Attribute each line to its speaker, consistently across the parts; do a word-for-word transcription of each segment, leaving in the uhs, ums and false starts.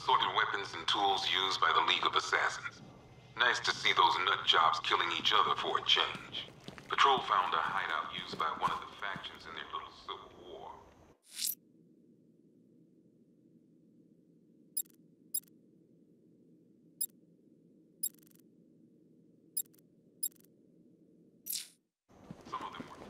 Speaker 1: assorted weapons and tools used by the League of Assassins. Nice to see those nut jobs killing each other for a change. Patrol found a hideout used by one of the factions in their little civil war. Some of them were...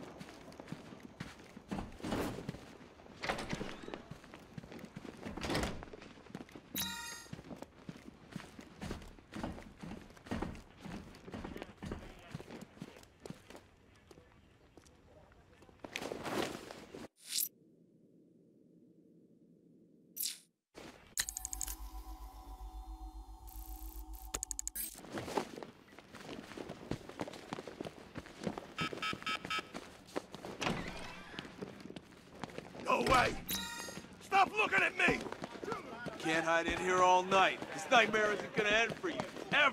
Speaker 2: Go away! Stop looking at me!
Speaker 3: You can't hide in here all night. This nightmare isn't gonna end for you. Ever!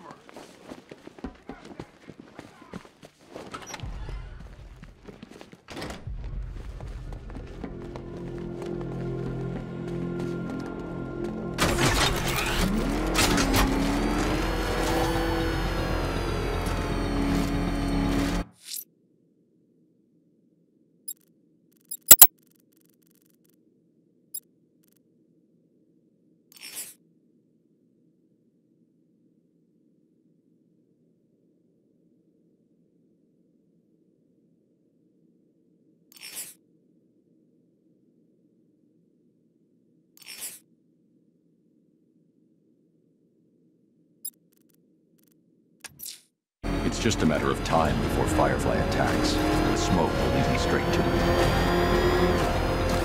Speaker 4: It's just a matter of time before Firefly attacks, and the smoke will lead me straight to it.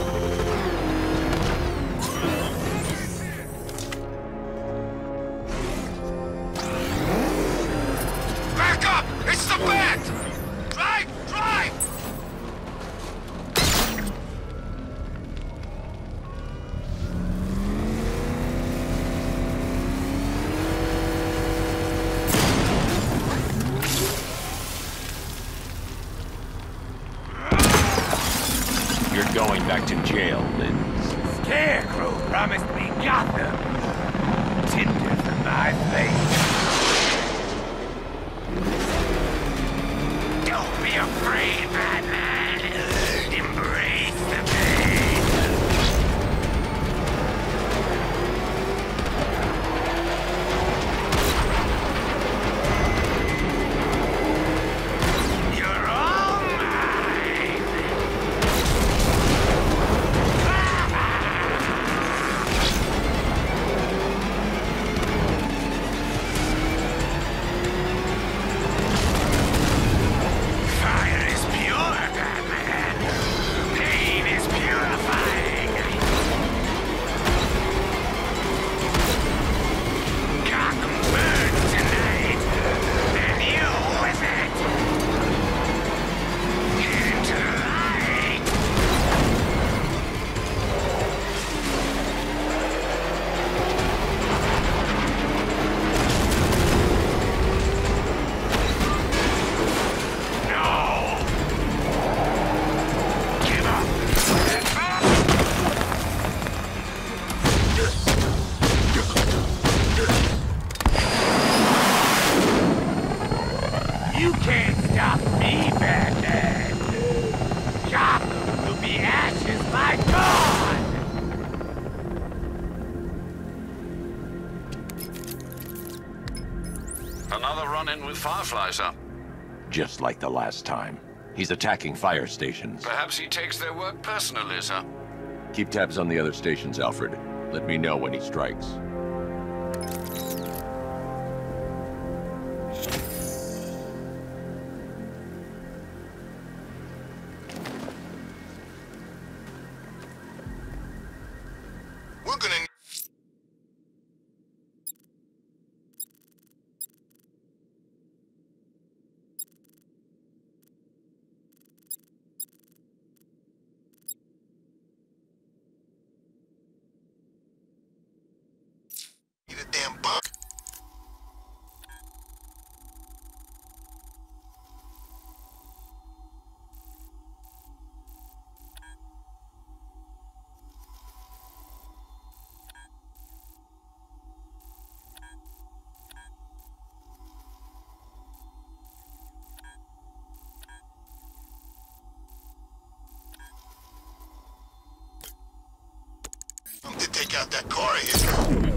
Speaker 2: Back up! It's the Bat! Drive! Drive!
Speaker 4: You're going back to jail, Lynn.
Speaker 2: Scarecrow promised me Gotham. Tinder for my face. Don't be afraid, Batman. Embrace the pain. You're all mine. Fire is pure, Batman. Pain is purifying. Gotham burns tonight, and you with it. Into the light. No! Give up! You can't stop me, Batman! Gotham will be ashes by dawn!
Speaker 5: Another run-in with Firefly, sir.
Speaker 4: Just like the last time. He's attacking fire stations.
Speaker 5: Perhaps he takes their work personally, sir.
Speaker 4: Keep tabs on the other stations, Alfred. Let me know when he strikes.
Speaker 2: We're gonna... take out that car of his.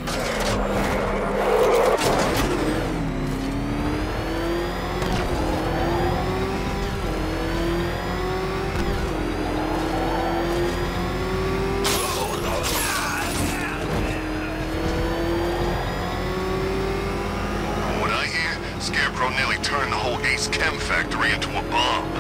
Speaker 6: Scarecrow nearly turned the whole Ace Chem factory into a bomb.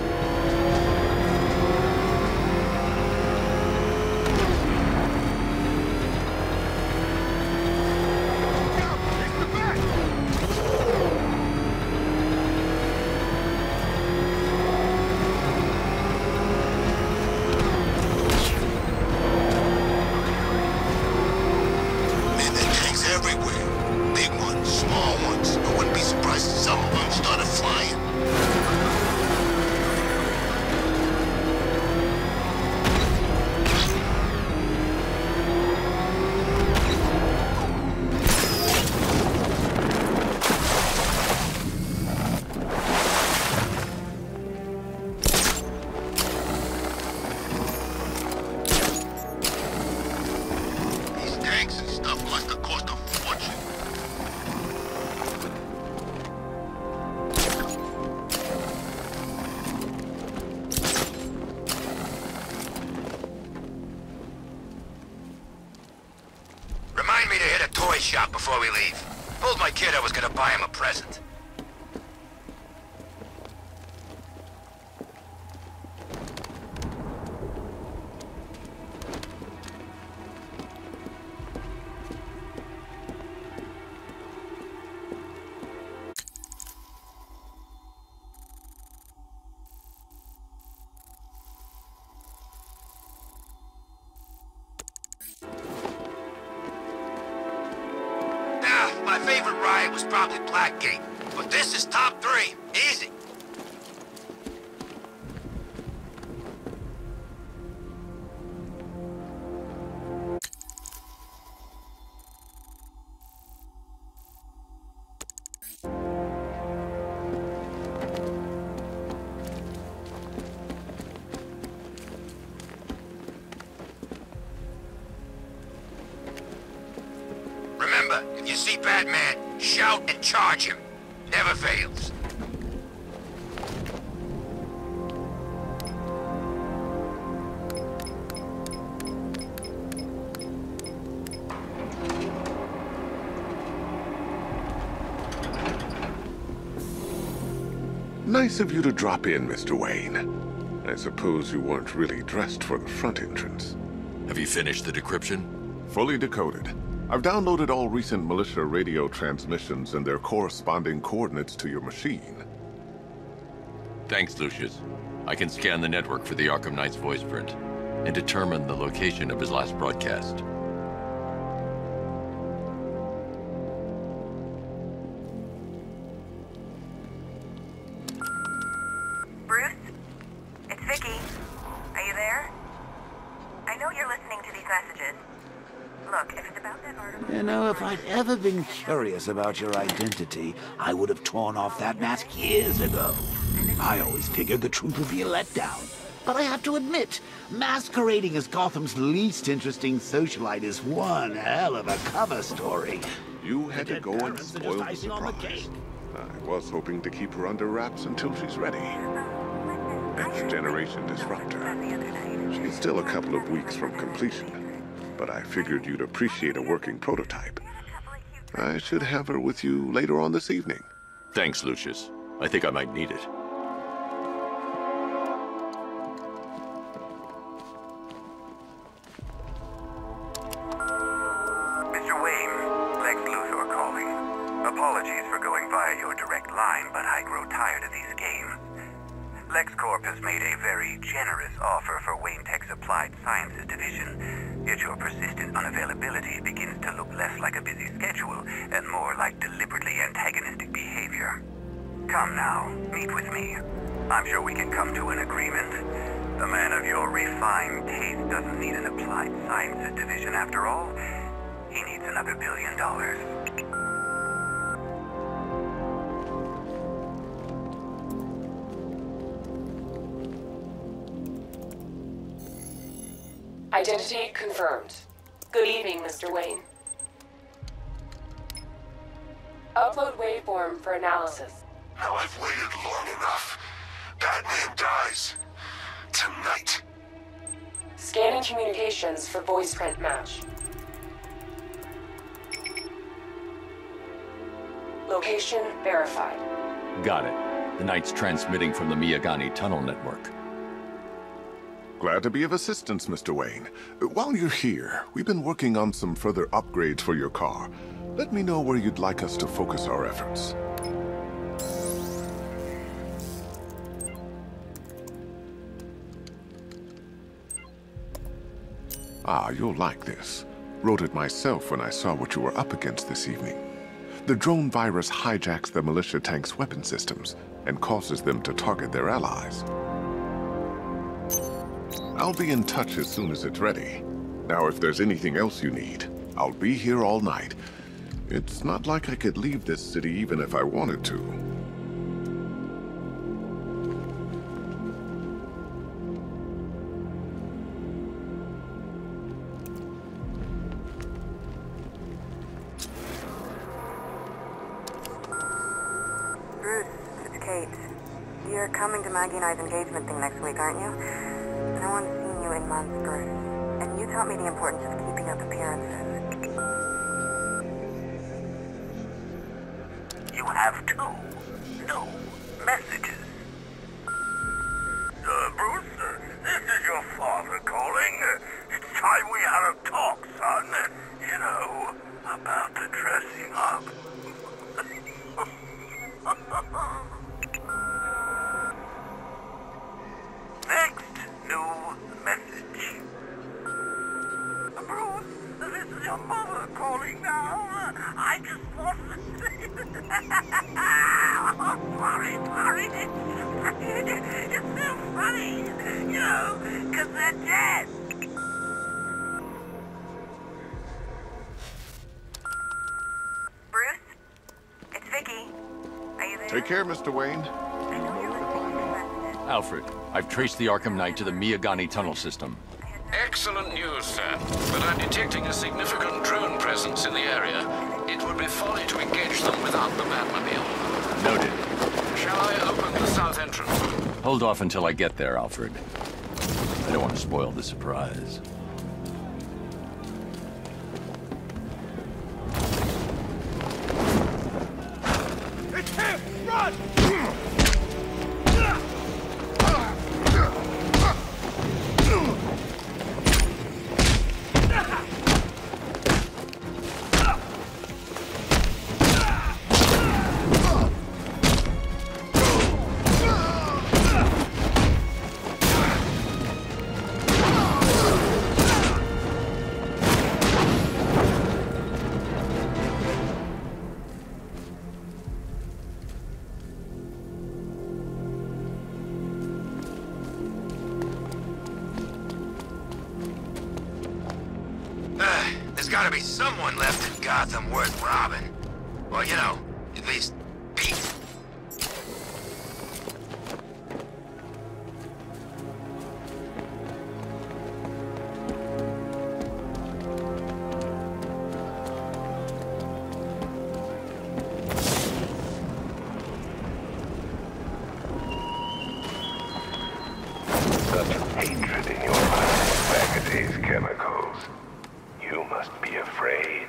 Speaker 2: Man, there are tanks everywhere. Big ones, small ones. I wouldn't be surprised if some of them started flying. These tanks and stuff must have cost a fortune. Remind me to hit a toy shop before we leave. Told my kid I was gonna buy him a present. Ah, my favorite ride was probably Blackgate, but this is top three. Easy. Remember, if you see Batman, shout and charge him. Never fails.
Speaker 6: Nice of you to drop in, Mister Wayne. I suppose you weren't really dressed for the front entrance.
Speaker 4: Have you finished the decryption?
Speaker 6: Fully decoded. I've downloaded all recent militia radio transmissions and their corresponding coordinates to your machine.
Speaker 4: Thanks, Lucius. I can scan the network for the Arkham Knight's voice print and determine the location of his last broadcast.
Speaker 7: Bruce? It's Vicky. Are you there? I know you're listening to these messages. Look, if it's about that article...
Speaker 8: You know, if I'd ever been curious about your identity, I would have torn off that mask years ago. I always figured the truth would be a letdown. But I have to admit, masquerading as Gotham's least interesting socialite is one hell of a cover story.
Speaker 6: You had to go and
Speaker 8: Parents are just
Speaker 6: spoil the
Speaker 8: icing on the
Speaker 6: surprise.
Speaker 8: cake.
Speaker 6: I was hoping to keep her under wraps until she's ready. Next generation disruptor. She's still a couple of weeks from completion, but I figured you'd appreciate a working prototype. I should have her with you later on this evening.
Speaker 4: Thanks, Lucius. I think I might need it.
Speaker 7: Mister Wayne, Lex Luthor calling. Apologies for going via your direct line, but I grow tired of these games. LexCorp has made a very generous offer for Wayne Tech's Applied Sciences division, yet your persistent unavailability begins to look less like a busy schedule and more like deliberately antagonistic behavior. Come now, meet with me. I'm sure we can come to an agreement. A man of your refined taste doesn't need an Applied Sciences division after all. He needs another billion dollars.
Speaker 9: Identity confirmed. Good evening, Mister Wayne. Upload waveform for analysis.
Speaker 2: Now I've waited long enough. Batman dies. Tonight.
Speaker 9: Scanning communications for voice print match. Location verified.
Speaker 4: Got it. The Knight's transmitting from the Miyagani tunnel network.
Speaker 6: Glad to be of assistance, Mister Wayne. While you're here, we've been working on some further upgrades for your car. Let me know where you'd like us to focus our efforts. Ah, you'll like this. Wrote it myself when I saw what you were up against this evening. The drone virus hijacks the militia tank's weapon systems and causes them to target their allies. I'll be in touch as soon as it's ready. Now, if there's anything else you need, I'll be here all night. It's not like I could leave this city even if I wanted to.
Speaker 10: Bruce, it's Kate. You're coming to Maggie and I's engagement thing next week, aren't you? And I want to see you in months, Bruce. And you taught me the importance of keeping up appearances.
Speaker 2: You have two new messages. Uh, Bruce, uh, this is your father calling. Uh, it's time we had a talk, son. You know, about the dressing up. Next new message. Uh, Bruce, this is your mother calling now. I just want to say... Oh, sorry, sorry. It's so funny, you know, because they're dead.
Speaker 10: Bruce? It's Vicky. Are you there?
Speaker 6: Take care, Mister Wayne.
Speaker 10: I know you're listening to these messages.
Speaker 4: Alfred, I've traced the Arkham Knight to the Miyagani tunnel system.
Speaker 5: Excellent news, sir. But I'm detecting a significant drone presence in the area. It would be folly to engage them without the Batmobile.
Speaker 4: Noted.
Speaker 5: Shall I open the south entrance?
Speaker 4: Hold off until I get there, Alfred. I don't want to spoil the surprise.
Speaker 3: It's him! Run!
Speaker 2: There's gotta be someone left in Gotham worth robbing. Well, you know, at least beat.
Speaker 11: Such hatred in your eyes maggots chemicals. You must be afraid.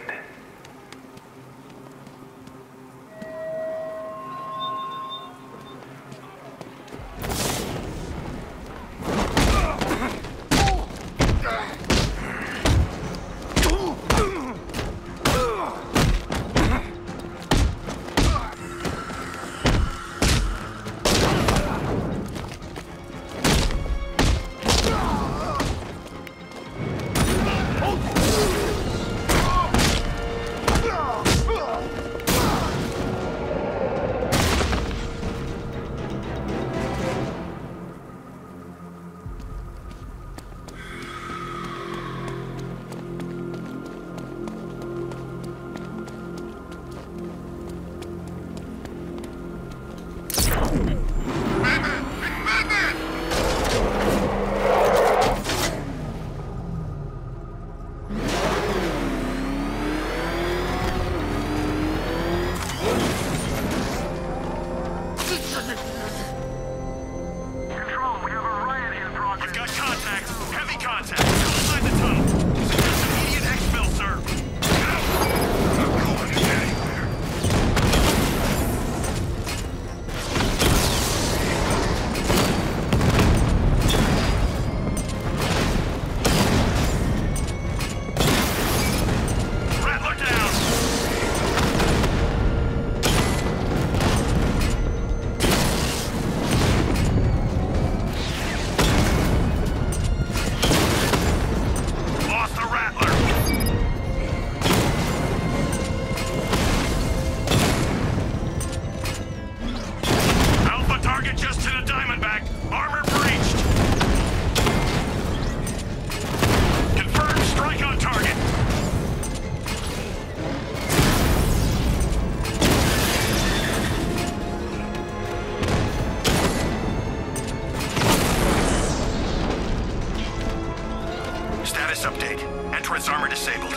Speaker 12: Status update. Entrance armor disabled.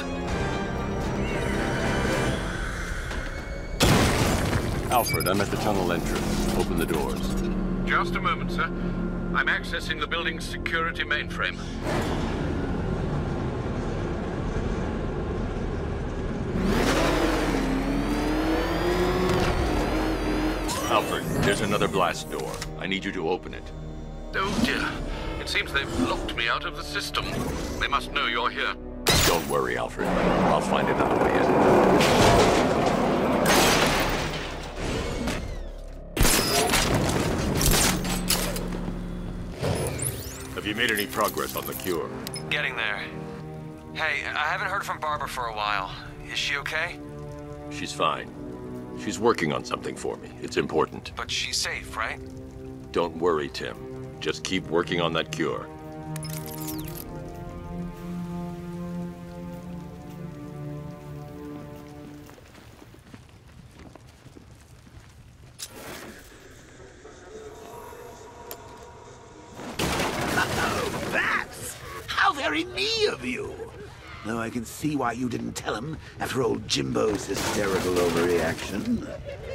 Speaker 4: Alfred, I'm at the tunnel entrance. Open the doors.
Speaker 5: Just a moment, sir. I'm accessing the building's security mainframe.
Speaker 4: Alfred, there's another blast door. I need you to open it.
Speaker 5: Oh dear. It seems they've locked me out of the system. They must know you're here.
Speaker 4: Don't worry, Alfred. I'll find another way in. Have you made any progress on the cure?
Speaker 13: Getting there. Hey, I haven't heard from Barbara for a while. Is she okay?
Speaker 4: She's fine. She's working on something for me. It's important.
Speaker 13: But she's safe, right?
Speaker 4: Don't worry, Tim. Just keep working on that cure.
Speaker 8: Oh, that's how very me of you. Though I can see why you didn't tell him after old Jimbo's hysterical overreaction.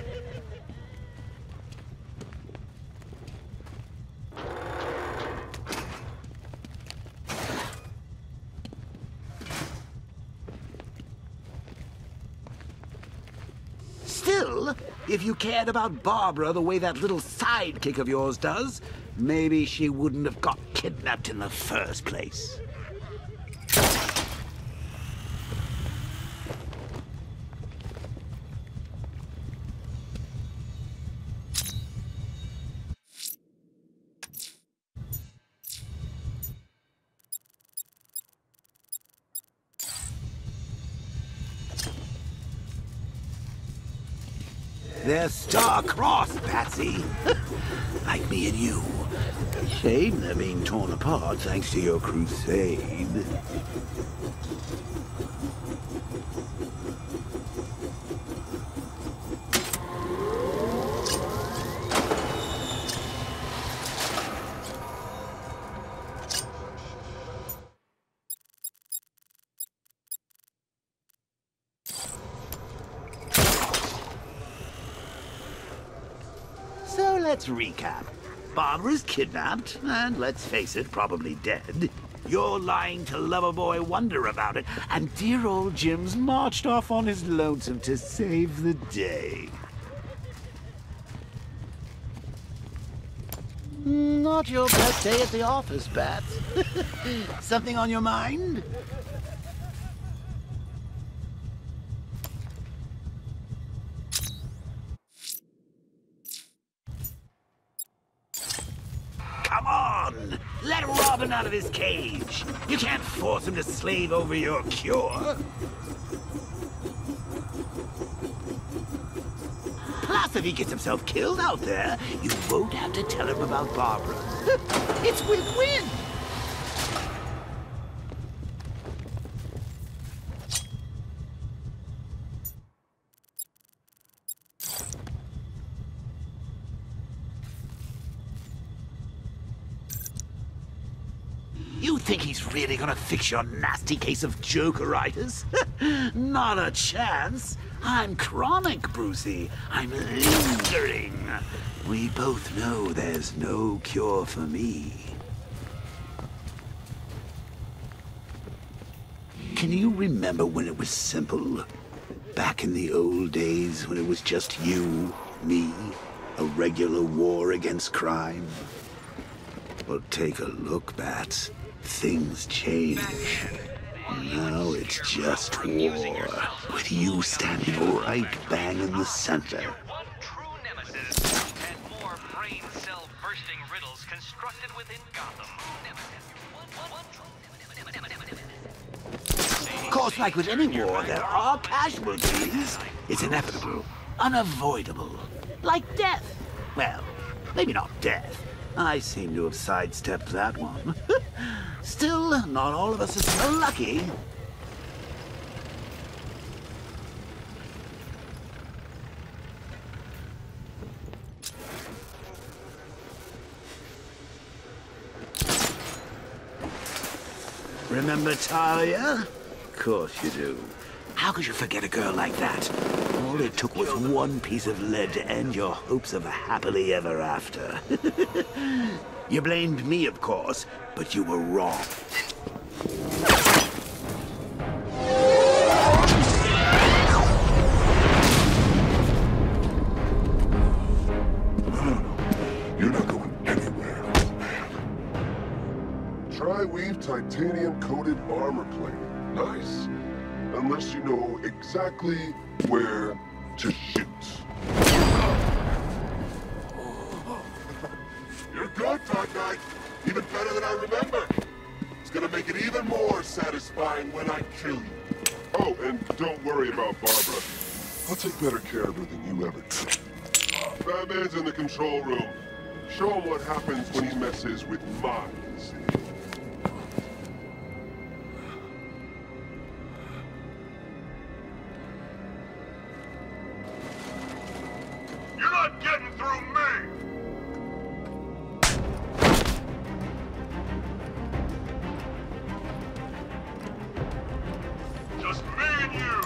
Speaker 8: Still, if you cared about Barbara the way that little sidekick of yours does, maybe she wouldn't have got kidnapped in the first place. They're star-crossed, Patsy. Like me and you. Shame they're being torn apart thanks to your crusade. So let's recap. Barbara's kidnapped, and let's face it, probably dead. You're lying to Loverboy Wonder about it, and dear old Jim's marched off on his lonesome to save the day. Not your best day at the office, Bats. Something on your mind? Come on! Let Robin out of his cage! You can't force him to slave over your cure! Plus, if he gets himself killed out there, you won't have to tell him about Barbara. It's win-win! You think he's really gonna fix your nasty case of Jokeritis? Not a chance. I'm chronic, Brucey. I'm lingering. We both know there's no cure for me. Can you remember when it was simple? Back in the old days when it was just you, me, a regular war against crime? Well, take a look, Bats. Things change. Now it's just war, with you standing right bang in the center. Of course, like with any war, there are casualties. It's inevitable, unavoidable, like death. Well, maybe not death. I seem to have sidestepped that one. Still, not all of us are so lucky. Remember Talia? Of course you do. How could you forget a girl like that? All it took was one piece of lead to end your hopes of a happily ever after. You blamed me, of course, but you were wrong.
Speaker 14: You're not going anywhere, man. Tri-weave titanium-coated armor plate. Nice. Unless you know exactly where to shoot. You're good, Dark Knight. Even better than I remember. It's gonna make it even more satisfying when I kill you. Oh, and don't worry about Barbara. I'll take better care of her than you ever did. Batman's in the control room. Show him what happens when he messes with minds. You're not getting through me! Just me and you!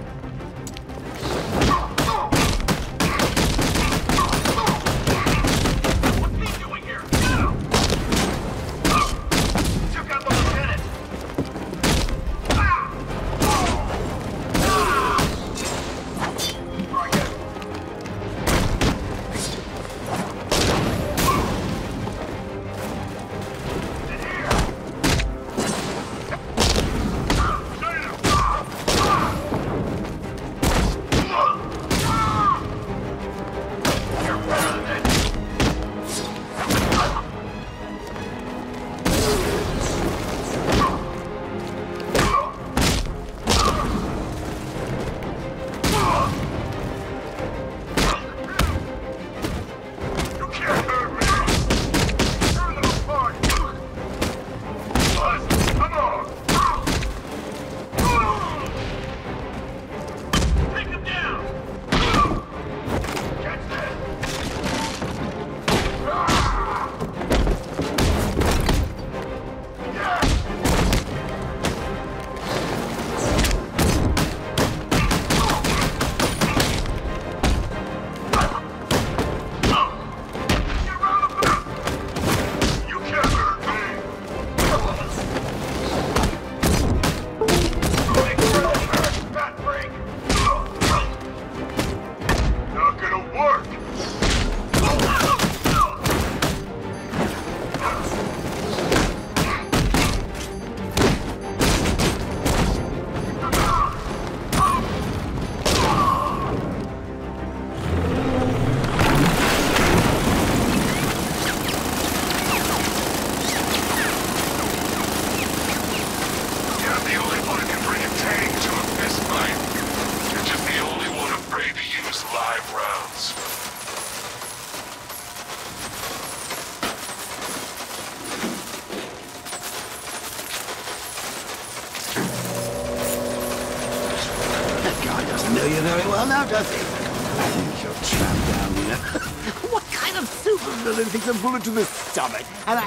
Speaker 8: Know you very well now, does he? I think you're trapped down here. What kind of supervillain takes a bullet to the stomach and a...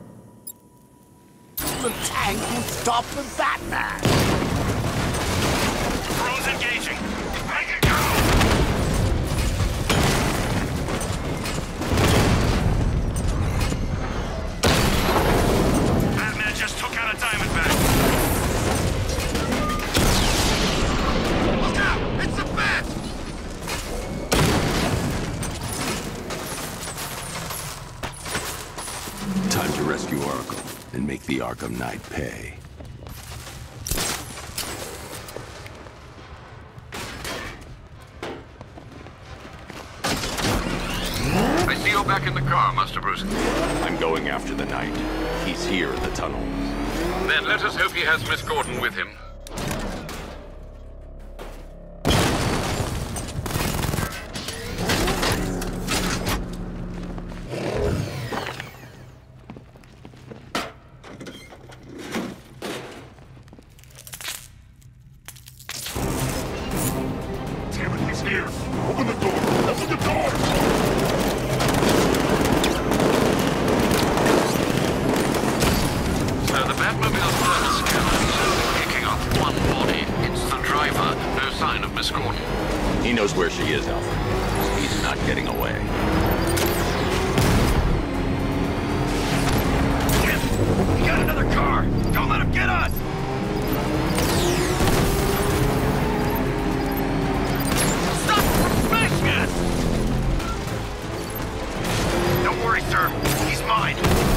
Speaker 8: the tank will stop the Batman?
Speaker 12: Drone's engaging. Make it go! Batman just took out a Diamondback.
Speaker 4: Time to rescue Arkham and make the Arkham Knight pay.
Speaker 5: I see you're back in the car, Master Bruce.
Speaker 4: I'm going after the Knight. He's here in the tunnel.
Speaker 5: Then let us hope he has Miss Gordon with him.
Speaker 14: Here! Open the door! Open the door!
Speaker 5: So the Batmobile's plan Miss Gordon?
Speaker 4: He knows where she is, Alfred. He's not getting away.
Speaker 12: He got another car! Don't let him get us! Stop him from smashing us! Don't worry, sir. He's mine.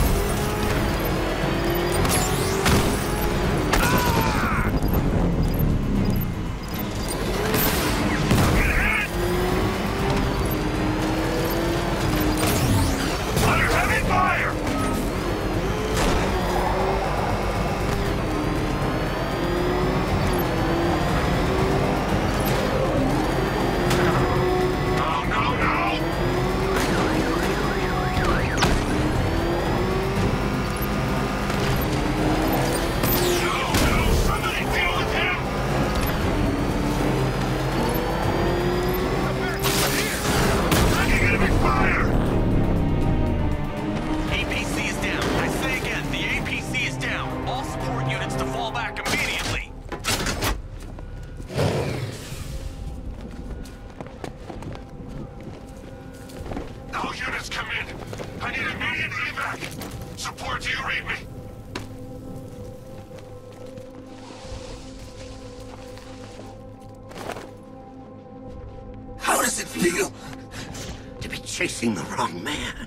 Speaker 2: Chasing the wrong man.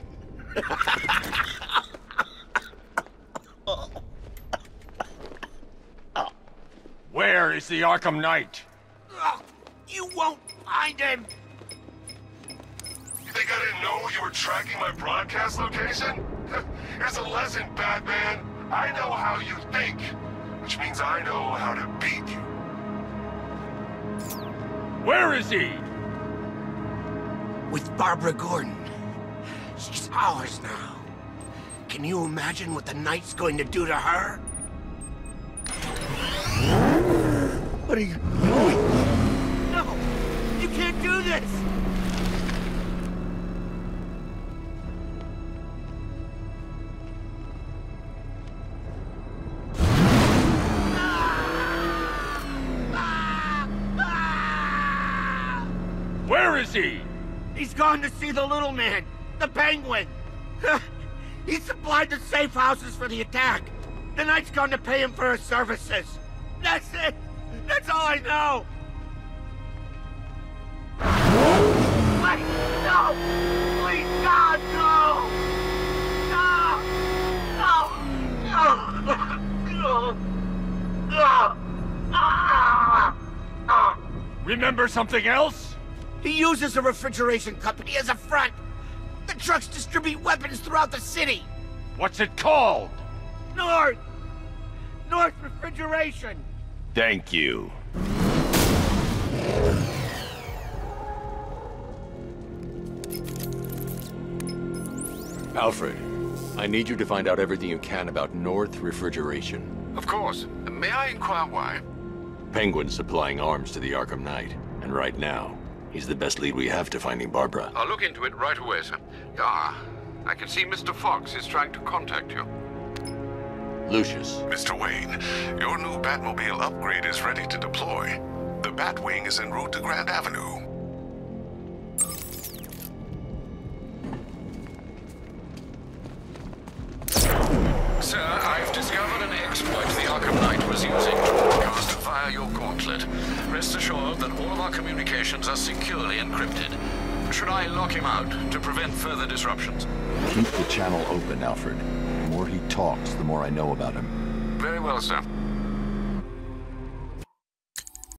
Speaker 12: Where is the Arkham Knight?
Speaker 2: Oh, you won't find him!
Speaker 14: You think I didn't know you were tracking my broadcast location? Here's a lesson, Batman. I know how you think, which means I know how to beat you.
Speaker 12: Where is he?
Speaker 2: With Barbara Gordon. She's ours now. Can you imagine what the Knight's going to do to her? What are you doing? No! You can't do this!
Speaker 12: Where is he?
Speaker 2: He's gone to see the little man, the Penguin. He supplied the safe houses for the attack. The Knight's gone to pay him for his services. That's it. That's all I know. Wait, no! Please, God, no! No! No! No!
Speaker 12: Remember something else?
Speaker 2: He uses a refrigeration company as a front. The trucks distribute weapons throughout the city.
Speaker 12: What's it called?
Speaker 2: North! North Refrigeration!
Speaker 4: Thank you. Alfred, I need you to find out everything you can about North Refrigeration.
Speaker 5: Of course. May I inquire why?
Speaker 4: Penguin's supplying arms to the Arkham Knight, and right now, he's the best lead we have to finding Barbara.
Speaker 5: I'll look into it right away, sir. Ah, I can see Mister Fox is trying to contact you.
Speaker 4: Lucius.
Speaker 11: Mister Wayne, your new Batmobile upgrade is ready to deploy. The Batwing is en route to Grand Avenue.
Speaker 5: Sir, I've discovered an exploit the Arkham Knight was using to broadcast via your gauntlet. Rest assured that all of our communications are securely encrypted. Should I lock him out to prevent further disruptions?
Speaker 4: Keep the channel open, Alfred. The more he talks, the more I know about him.
Speaker 5: Very well, sir.